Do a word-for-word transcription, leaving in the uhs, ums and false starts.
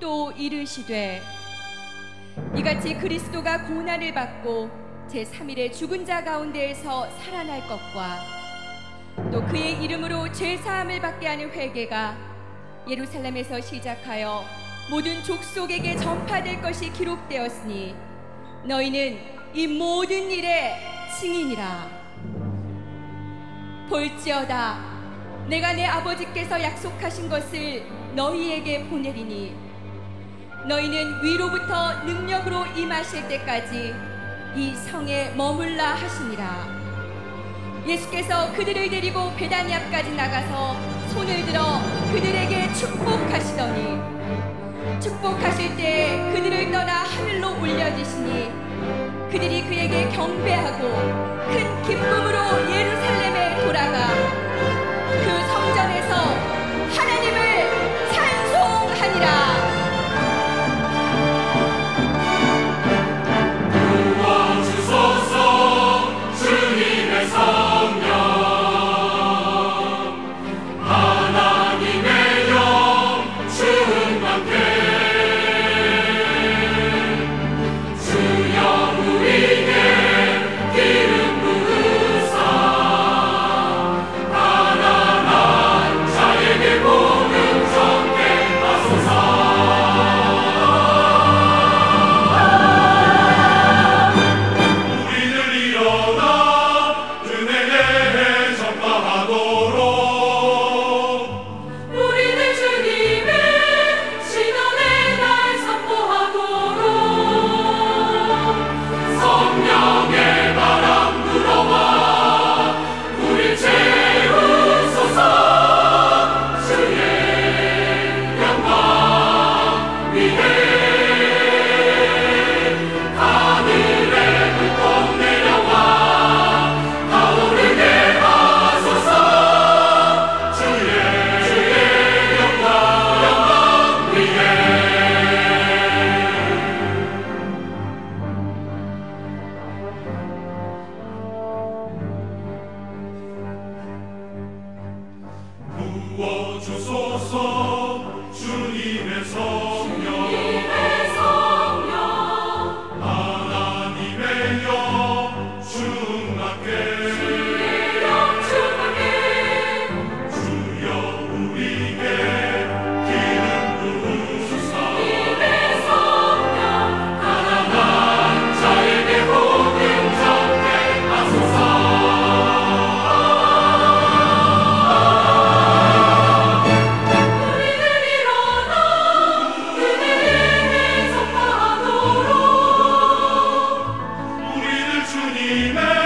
또 이르시되 이같이 그리스도가 고난을 받고 제삼 일에 죽은 자 가운데에서 살아날 것과 또 그의 이름으로 죄사함을 받게 하는 회개가 예루살렘에서 시작하여 모든 족속에게 전파될 것이 기록되었으니 너희는 이 모든 일의 증인이라. 볼지어다 내가 내 아버지께서 약속하신 것을 너희에게 보내리니 너희는 위로부터 능력으로 임하실 때까지 이 성에 머물라 하시니라. 예수께서 그들을 데리고 베다니아까지 나가서 손을 들어 그들에게 축복하시더니 축복하실 때 그들을 떠나 하늘로 올려지시니 그들이 그에게 경배하고 큰 기쁨으로 예루살렘에 돌아가 그 성전에서 하나님을 찬송하니라. 부어주소서 주님의 성령 하나님의 영 충만케 주여 우리에게 기름 부으소서 가난한 자에게 복음 전케 하소서. 우리를 전파하도록 우리를 주님의